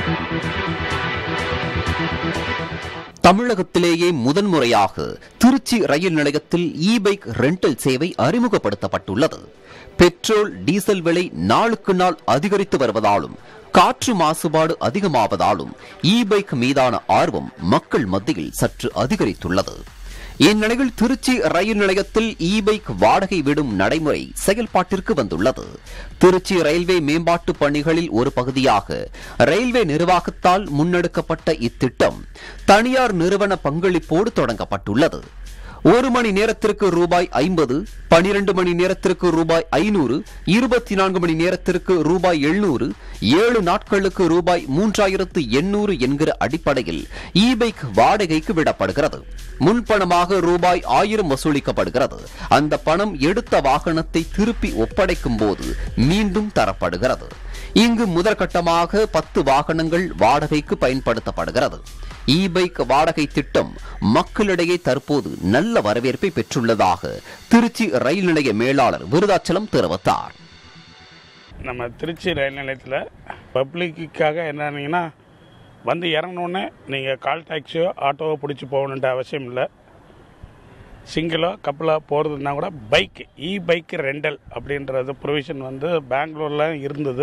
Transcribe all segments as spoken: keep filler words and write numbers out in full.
தமிழகத்திலேயே முதன்முறையாக திருச்சி ரயில் நிலையத்தில் இ பைக் ரெண்டல் சேவை அறிமுகப்படுத்தப்பட்டுள்ளது. பெட்ரோல் டீசல் விலை நாளுக்கு நாள் அதிகரித்து வருவதாலும் காற்று மாசுபாடு அதிகமாவதாலும் இ பைக் மீதான ஆர்வம் மக்கள் மத்தியில் சற்று அதிகரித்துள்ளது. இந்நிலையில் திருச்சி ரயில் நிலையத்தில் இ பைக் வாடகை விடும் நடைமுறை செயல்பாட்டிற்கு வந்துள்ளது. திருச்சி ரயில்வே மேம்பாட்டு பணிகளில் ஒரு பகுதியாக ரயில்வே நிர்வாகத்தால் முன்னெடுக்கப்பட்ட இத்திட்டம் தனியார் நிறுவன பங்களிப்போடு தொடங்கப்பட்டுள்ளது. ஒரு மணி நேரத்திற்கு ரூபாய் ஐம்பது, பனிரெண்டு மணி நேரத்திற்கு ரூபாய் ஐநூறு, இருபத்தி நான்கு மணி நேரத்திற்கு ரூபாய் எழுநூறு, ஏழு நாட்களுக்கு ரூபாய் மூன்றாயிரத்து எண்ணூறு என்கிற அடிப்படையில் இ பைக் வாடகைக்கு விடப்படுகிறது. முன்பணமாக ரூபாய் ஆயிரம் வசூலிக்கப்படுகிறது. அந்த பணம் எடுத்த வாகனத்தை திருப்பி ஒப்படைக்கும் போது மீண்டும் தரப்படுகிறது. இங்கு முதற்கட்டமாக பத்து வாகனங்கள் வாடகைக்கு பயன்படுத்தப்படுகிறது. இ பைக் வாடகை திட்டம் மக்களிடையே தற்போது நல்ல வரவேற்பை பெற்றுள்ளதாக திருச்சி ரயில் நிலைய மேலாளர் விருதாச்சலம் தெரிவித்தார். நம்ம திருச்சி ரயில் நிலையத்தில் பப்ளிக்காக என்னன்னா வந்து இறங்கினோடனே நீங்கள் கால் டாக்ஸியோ ஆட்டோவோ பிடிச்சி போகணுன்ற அவசியம் இல்லை. சிங்கிளோ கப்பலோ போகிறதுனா கூட பைக் இ பைக் ரெண்டல் அப்படின்றது ப்ரொவிஷன் வந்து பெங்களூரில் இருந்தது.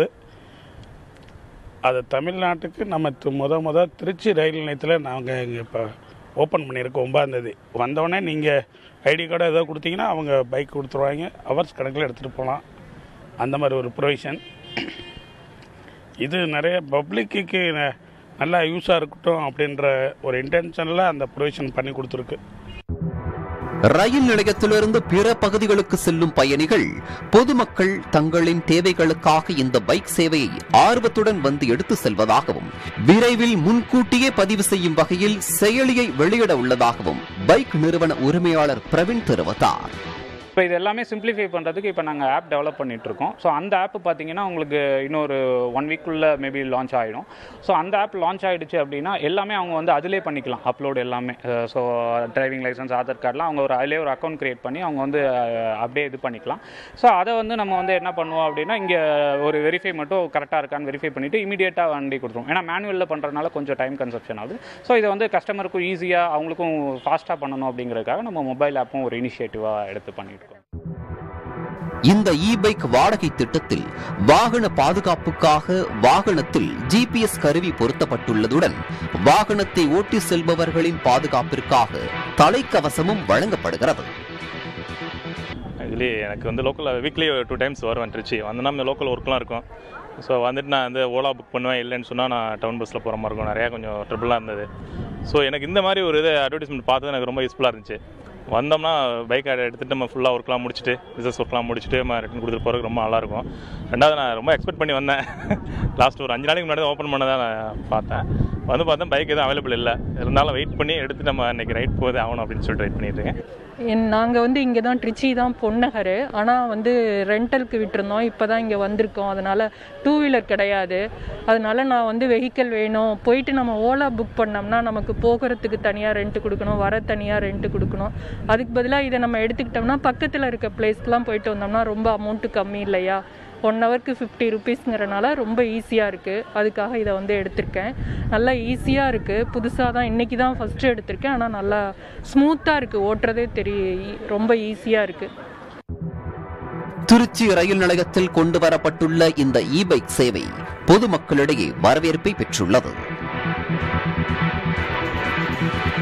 அது தமிழ்நாட்டுக்கு நம்ம முத முத திருச்சி ரயில் நிலையத்தில் நாங்கள் இங்கே இப்போ ஓப்பன் பண்ணியிருக்கோம். ஒன்பதாந்தேதி வந்தோடனே நீங்கள் ஐடி கார்டு ஏதோ கொடுத்தீங்கன்னா அவங்க பைக் கொடுத்துருவாங்க. ஹவர்ஸ் கணக்கில் எடுத்துகிட்டு போகலாம். அந்த மாதிரி ஒரு ப்ரொவிஷன் இது நிறைய பப்ளிக்கு நல்லா யூஸாக இருக்கட்டும் அப்படின்ற ஒரு இன்டென்ஷனில் அந்த ப்ரொவிஷன் பண்ணி கொடுத்துருக்கு. ரயில் நிலையத்திலிருந்து பிற பகுதிகளுக்கு செல்லும் பயணிகள் பொதுமக்கள் தங்களின் தேவைகளுக்காக இந்த பைக் சேவையை ஆர்வத்துடன் வந்து எடுத்து செல்வதாகவும் விரைவில் முன்கூட்டியே பதிவு செய்யும் வகையில் செயலியை வெளியிட உள்ளதாகவும் பைக் நிறுவன உரிமையாளர் பிரவீன் தெரிவித்தார். இப்போ இது எல்லாமே சிம்பிளிஃபை பண்ணுறதுக்கு இப்போ நாங்கள் ஆப் டெவலப் பண்ணிகிட்ருக்கோம். ஸோ அந்த ஆப் பார்த்தீங்கன்னா உங்களுக்கு இன்னொரு ஒன் வீக்குள்ளே மேபி லான்ச் ஆகிடும். ஸோ அந்த ஆப் லான்ச் ஆகிடுச்சு அப்படின்னா எல்லாமே அவங்க வந்து அதிலே பண்ணிக்கலாம். அப்லோடு எல்லாமே ஸோ டிரைவிங் லைசன்ஸ், ஆதார் கார்டெலாம் அவங்க ஒரு அதிலே ஒரு அக்கௌண்ட் க்ரியேட் பண்ணி அவங்க வந்து அப்படியே இது பண்ணிக்கலாம். ஸோ அதை வந்து நம்ம வந்து என்ன பண்ணுவோம் அப்படின்னா இங்கே ஒரு வெரிஃபை மட்டும் கரெக்டாக இருக்கான்னு வெரிஃபை பண்ணிவிட்டு இமீடியட்டாக வண்டி கொடுத்துருவோம். ஏன்னா மேனுவலில் பண்ணுறதுனால கொஞ்சம் டைம் கன்சப்ஷன் ஆகுது. ஸோ இதை வந்து கஸ்டமருக்கும் ஈஸியாக அவங்களுக்கும் ஃபாஸ்ட்டாக பண்ணணும் அப்படிங்கிறதுக்காக நம்ம மொபைல் ஆப்பும் ஒரு இனிஷியேட்டிவாக எடுத்து பண்ணிட்டு இருக்கோம். இந்த இ பைக் வாடகை திட்டத்தில் வாகன பாதுகாப்புக்காக வாகனத்தில் ஜி பி எஸ் கருவி பொருத்தப்பட்டுள்ளதுடன் வாகனத்தை ஓட்டி செல்பவர்களின் பாதுகாப்பிற்காக தலைக்கவசமும் வழங்கப்படுகிறது. ஆக்சுவலி எனக்கு வந்து லோக்கல் வீக்லி டூ டைம்ஸ் வருவேன் திருச்சி. வந்தோன்னா இந்த லோக்கல் ஒர்க்லாம் இருக்கும். ஸோ வந்துட்டு நான் வந்து ஓலா புக் பண்ணுவேன். இல்லைன்னு சொன்னால் நான் டவுன் பஸ்ஸில் போகிற மாதிரி இருக்கும். நிறையா கொஞ்சம் ட்ரிபிளாக இருந்தது. ஸோ எனக்கு இந்த மாதிரி ஒரு இது அட்வர்டைஸ்மெண்ட் பார்த்தது எனக்கு ரொம்ப யூஸ்ஃபுல்லாக இருந்துச்சு. வந்தோம்னா பைக் எடுத்துகிட்டு நம்ம ஃபுல்லாக ஒர்க்லாம் முடிச்சுட்டு பிஸ்னஸ் ஒர்க்லாம் முடிச்சுட்டு நம்ம ரிட்டன் கொடுத்துட்டு போகிறதுக்கு ரொம்ப நல்லாயிருக்கும். ரெண்டாவது நான் ரொம்ப எக்ஸ்பெக்ட் பண்ணி வந்தேன். லாஸ்ட் ஒரு அஞ்சு நாளைக்கு முன்னாடி ஓப்பன் பண்ணதான் நான் பார்த்தேன். வந்து பார்த்தேன் பைக் எதுவும் அவைலபிள் இல்லை. இருந்தாலும் வெயிட் பண்ணி எடுத்து நம்ம இன்றைக்கி ரைட் போதே ஆகணும் அப்படின்னு சொல்லிட்டு ரைட் பண்ணிட்டு இருக்கேன். நாங்கள் வந்து இங்கே தான் திருச்சி தான் பொன்னகர். ஆனால் வந்து ரெண்டலுக்கு விட்டுருந்தோம். இப்போ தான் இங்கே வந்திருக்கோம். அதனால் டூ வீலர் கிடையாது. அதனால நான் வந்து வெஹிக்கிள் வேணும். போயிட்டு நம்ம ஓலா புக் பண்ணோம்னா நமக்கு போகிறதுக்கு தனியாக ரெண்ட்டு கொடுக்கணும், வர தனியாக ரெண்ட்டு கொடுக்கணும். அதுக்கு பதிலாக இதை நம்ம எடுத்துக்கிட்டோம்னா பக்கத்தில் இருக்க பிளேஸ்க்கெலாம் போயிட்டு வந்தோம்னா ரொம்ப அமௌண்ட்டு கம்மி இல்லையா? ஒன் ஹவருக்கு ஃபிஃப்டி ருபீஸ்ங்கிறனால ரொம்ப ஈஸியாக இருக்குது. அதுக்காக இதை வந்து எடுத்திருக்கேன். நல்லா ஈஸியாக இருக்குது. புதுசாக தான் இன்றைக்கி தான் ஃபஸ்ட்டு எடுத்திருக்கேன். ஆனால் நல்லா ஸ்மூத்தாக இருக்குது. ஓட்டுறதே தெரிய ரொம்ப ஈஸியாக இருக்குது. திருச்சி ரயில் நிலையத்தில் கொண்டு வரப்பட்டுள்ள இந்த இ பைக் சேவை பொதுமக்களிடையே வரவேற்பை பெற்றுள்ளது.